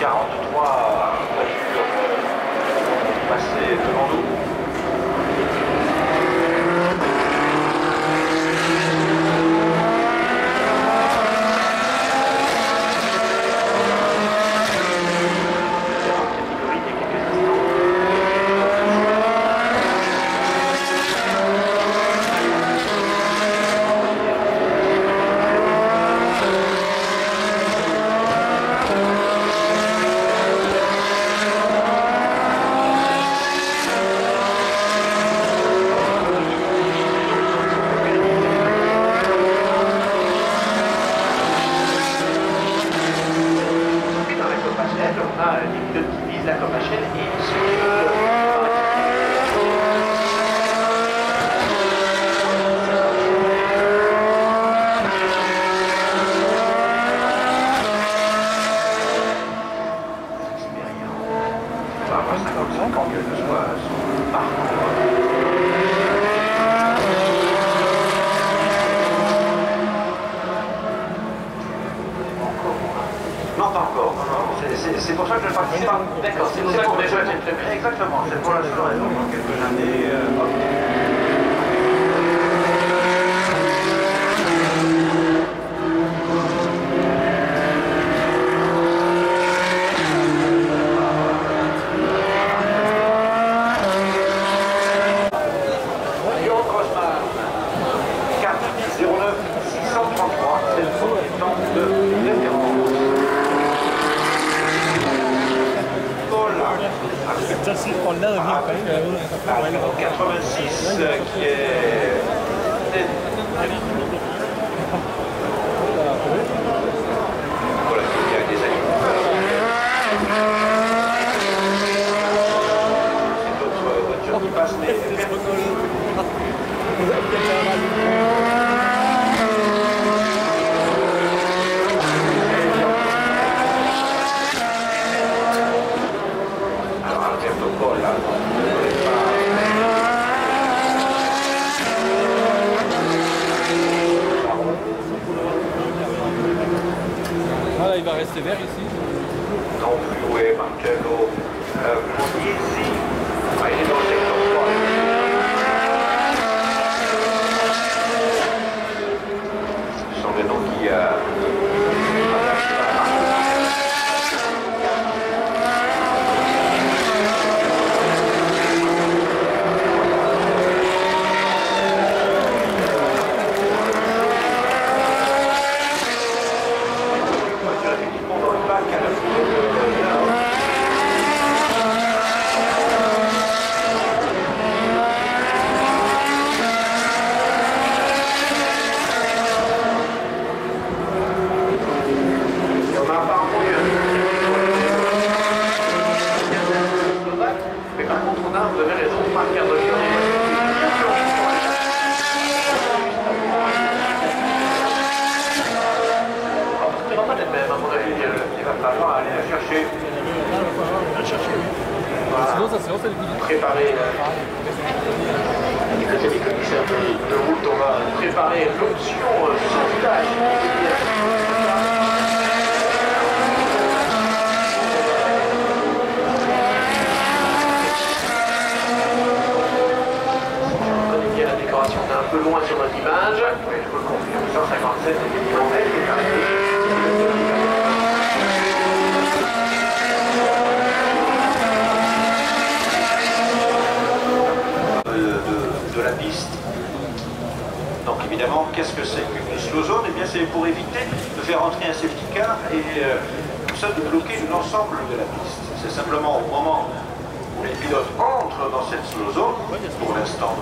43 voitures passées devant nous. C'est pour ça que je ne participe pas. D'accord, c'est pour ça qu'on est déjà été préparé. Exactement, c'est pour la seule raison. Dans quelques années. Carte 09 633, c'est le premier temps de référence. Så siger hun lavet helt bag. 86 qui est... Voilà, il y a des animaux. C'est d'autres voitures qui passent, mais... Voilà, il va rester vert ici. Non plus, oui, Marcello. Ici, il est dans le secteur 3. Ce sont des noms qui... Mais par contre, on a, vous avez raison, pas faire de lien. Ça va pas être même, à mon avis, il va falloir aller la chercher. Voilà. Sinon, ça serait celle qui Préparer. Avec le commissaire de route, on va préparer l'option sauvetage. On est un peu loin sur notre image, oui, je vous le confirme, 157 effectivement, elle est arrivée. De la piste. Donc évidemment, qu'est-ce que c'est qu'une slow zone? Eh bien c'est pour éviter de faire entrer un safety car et comme ça de bloquer l'ensemble de la piste. C'est simplement au moment où les pilotes entrent dans cette slow zone, pour l'instant.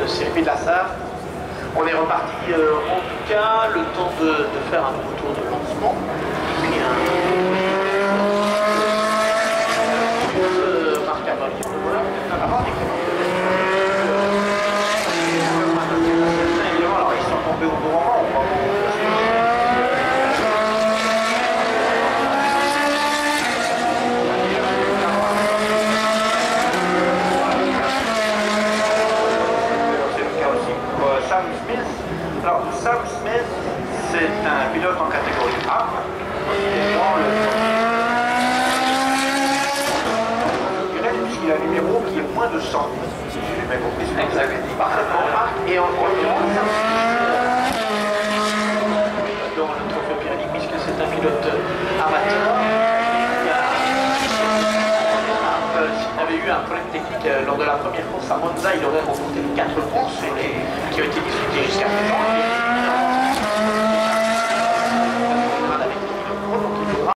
circuit de la Sarre. On est reparti en tout cas le temps de faire un nouveau tour de lancement. Et puis Marc Avalier, voilà, avant des évidemment, alors ils sont tombés au bon moment. Sam Smith. Alors, Sam Smith, c'est un pilote en catégorie A, puisqu'il a un numéro qui est moins de 100. Si j'ai bien compris, c'est exactement. Parfaitement. Et en l'occurrence, dans le trophée pyrénique, puisque c'est un pilote amateur, s'il avait eu un problème technique lors de la première course à Monza, il aurait remporté les 4 courses qui ont été discutées jusqu'à présent.